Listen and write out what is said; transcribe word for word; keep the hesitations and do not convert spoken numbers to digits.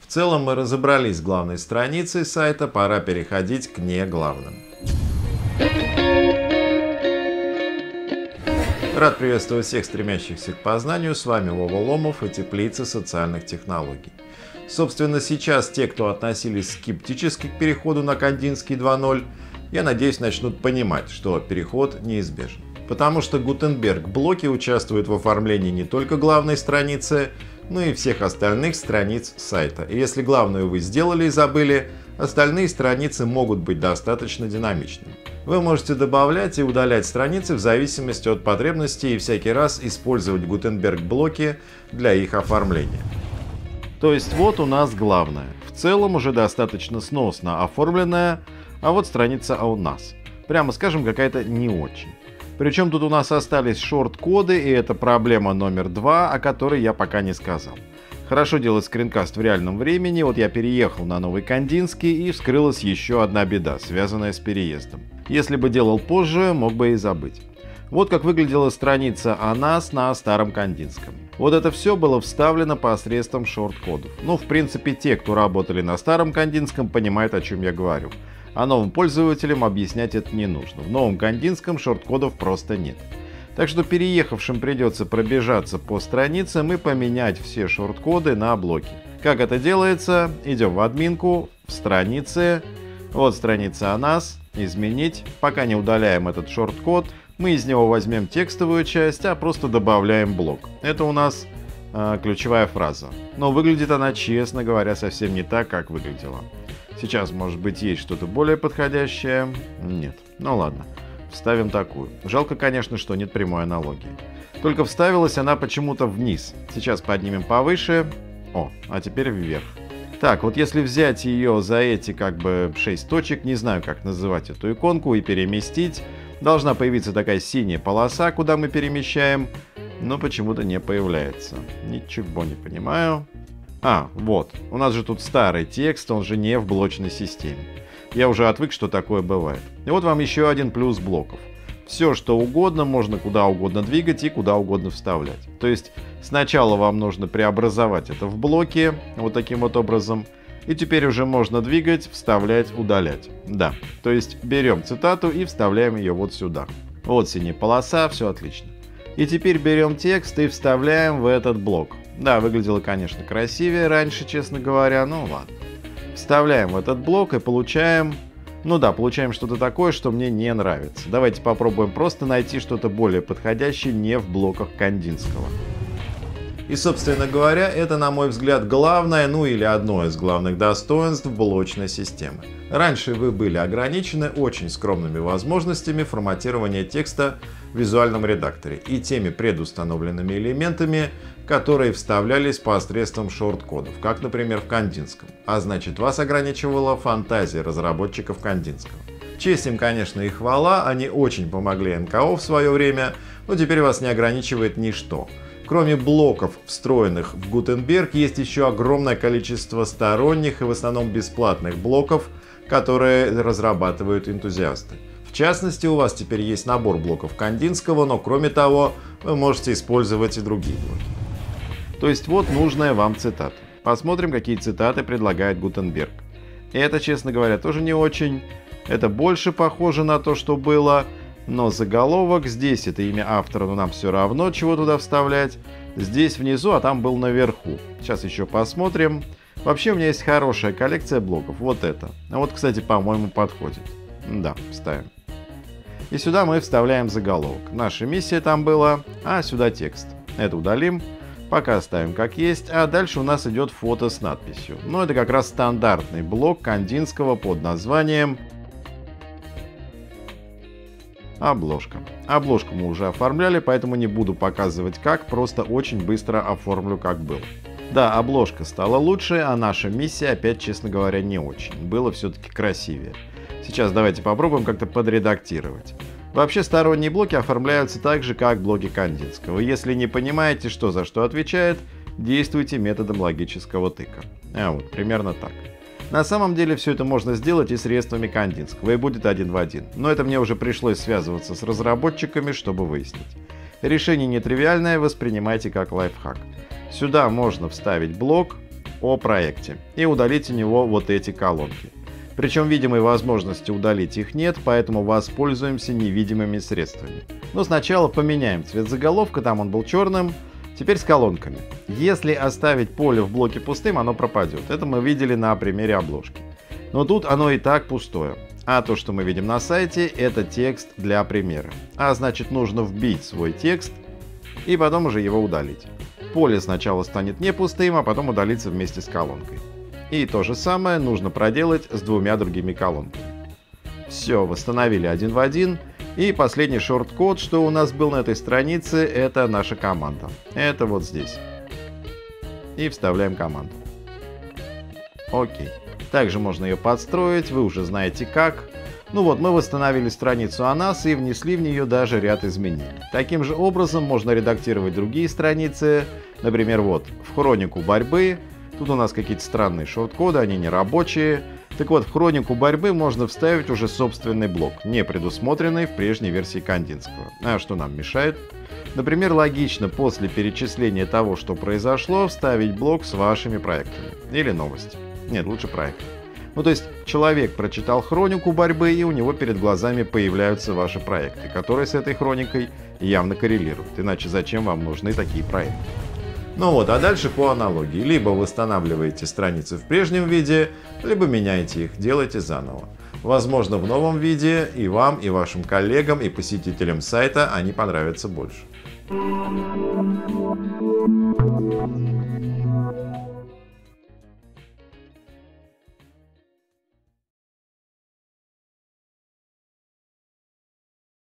целом мы разобрались с главной страницей сайта, пора переходить к неглавным. Рад приветствовать всех стремящихся к познанию, с вами Вова Ломов и Теплица социальных технологий. Собственно, сейчас те, кто относились скептически к переходу на Кандинский два ноль, я надеюсь, начнут понимать, что переход неизбежен. Потому что Гутенберг-блоки участвуют в оформлении не только главной страницы, но и всех остальных страниц сайта. И если главную вы сделали и забыли, остальные страницы могут быть достаточно динамичными. Вы можете добавлять и удалять страницы в зависимости от потребностей и всякий раз использовать Гутенберг-блоки для их оформления. То есть вот у нас главное. В целом уже достаточно сносно оформленная, а вот страница у нас. Прямо скажем, какая-то не очень. Причем тут у нас остались шорт-коды, и это проблема номер два, о которой я пока не сказал. Хорошо делать скринкаст в реальном времени, вот я переехал на новый Кандинский, и вскрылась еще одна беда, связанная с переездом. Если бы делал позже, мог бы и забыть. Вот как выглядела страница о нас на старом Кандинском. Вот это все было вставлено посредством шорт-кодов. Ну, в принципе, те, кто работали на старом Кандинском, понимают, о чем я говорю. А новым пользователям объяснять это не нужно. В новом Кандинском шорт-кодов просто нет. Так что переехавшим придется пробежаться по страницам и поменять все шорт-коды на блоки. Как это делается? Идем в админку, в страницы. Вот страница о нас. Изменить. Пока не удаляем этот шорт-код. Мы из него возьмем текстовую часть, а просто добавляем блок. Это у нас э, ключевая фраза. Но выглядит она, честно говоря, совсем не так, как выглядела. Сейчас, может быть, есть что-то более подходящее? Нет. Ну ладно. Вставим такую. Жалко, конечно, что нет прямой аналогии. Только вставилась она почему-то вниз. Сейчас поднимем повыше. О, а теперь вверх. Так, вот если взять ее за эти как бы шесть точек, не знаю, как называть эту иконку, и переместить, должна появиться такая синяя полоса, куда мы перемещаем, но почему-то не появляется. Ничего не понимаю. А, вот. У нас же тут старый текст, он же не в блочной системе. Я уже отвык, что такое бывает. И вот вам еще один плюс блоков. Все, что угодно, можно куда угодно двигать и куда угодно вставлять. То есть сначала вам нужно преобразовать это в блоки, вот таким вот образом. И теперь уже можно двигать, вставлять, удалять. Да, то есть берем цитату и вставляем ее вот сюда. Вот синяя полоса, все отлично. И теперь берем текст и вставляем в этот блок. Да, выглядело, конечно, красивее раньше, честно говоря, ну ладно. Вставляем в этот блок и получаем... Ну да, получаем что-то такое, что мне не нравится. Давайте попробуем просто найти что-то более подходящее не в блоках Кандинского. И, собственно говоря, это, на мой взгляд, главное, ну или одно из главных достоинств блочной системы. Раньше вы были ограничены очень скромными возможностями форматирования текста в визуальном редакторе и теми предустановленными элементами, которые вставлялись посредством шорт-кодов, как, например, в Кандинском. А значит, вас ограничивала фантазия разработчиков Кандинского. Честь им, конечно, и хвала, они очень помогли эн ка о в свое время, но теперь вас не ограничивает ничто. Кроме блоков, встроенных в Гутенберг, есть еще огромное количество сторонних и в основном бесплатных блоков, которые разрабатывают энтузиасты. В частности, у вас теперь есть набор блоков Кандинского, но кроме того, вы можете использовать и другие блоки. То есть вот нужная вам цитата. Посмотрим, какие цитаты предлагает Гутенберг. Это, честно говоря, тоже не очень. Это больше похоже на то, что было. Но заголовок, здесь это имя автора, но нам все равно, чего туда вставлять. Здесь внизу, а там был наверху. Сейчас еще посмотрим. Вообще у меня есть хорошая коллекция блоков. Вот это. А вот, кстати, по-моему, подходит. Да, вставим. И сюда мы вставляем заголовок. Наша миссия там была, а сюда текст. Это удалим. Пока оставим как есть, а дальше у нас идет фото с надписью. Но это как раз стандартный блок Кандинского под названием обложка. Обложку мы уже оформляли, поэтому не буду показывать как, просто очень быстро оформлю как было. Да, обложка стала лучше, а наша миссия опять, честно говоря, не очень. Было все-таки красивее. Сейчас давайте попробуем как-то подредактировать. Вообще сторонние блоки оформляются так же, как блоки Кандинского. Если не понимаете, что за что отвечает, действуйте методом логического тыка. А вот, примерно так. На самом деле все это можно сделать и средствами Кандинского, и будет один в один. Но это мне уже пришлось связываться с разработчиками, чтобы выяснить. Решение нетривиальное, воспринимайте как лайфхак. Сюда можно вставить блок, о проекте и удалить у него вот эти колонки. Причем видимой возможности удалить их нет, поэтому воспользуемся невидимыми средствами. Но сначала поменяем цвет заголовка, там он был черным, теперь с колонками. Если оставить поле в блоке пустым, оно пропадет. Это мы видели на примере обложки. Но тут оно и так пустое. А то, что мы видим на сайте, это текст для примера. А значит, нужно вбить свой текст и потом уже его удалить. Поле сначала станет не пустым, а потом удалится вместе с колонкой. И то же самое нужно проделать с двумя другими колонками. Все, восстановили один в один. И последний шорт-код, что у нас был на этой странице, это наша команда. Это вот здесь. И вставляем команду. Окей. Также можно ее подстроить, вы уже знаете как. Ну вот, мы восстановили страницу о нас и внесли в нее даже ряд изменений. Таким же образом можно редактировать другие страницы. Например, вот, в хронику борьбы. Тут у нас какие-то странные шорт-коды, они не рабочие. Так вот, в хронику борьбы можно вставить уже собственный блок, не предусмотренный в прежней версии Кандинского. А что нам мешает? Например, логично после перечисления того, что произошло, вставить блок с вашими проектами. Или новости. Нет, лучше проект. Ну то есть, человек прочитал хронику борьбы, и у него перед глазами появляются ваши проекты, которые с этой хроникой явно коррелируют. Иначе зачем вам нужны такие проекты? Ну вот, а дальше по аналогии. Либо восстанавливаете страницы в прежнем виде, либо меняете их, делайте заново. Возможно, в новом виде и вам, и вашим коллегам, и посетителям сайта они понравятся больше.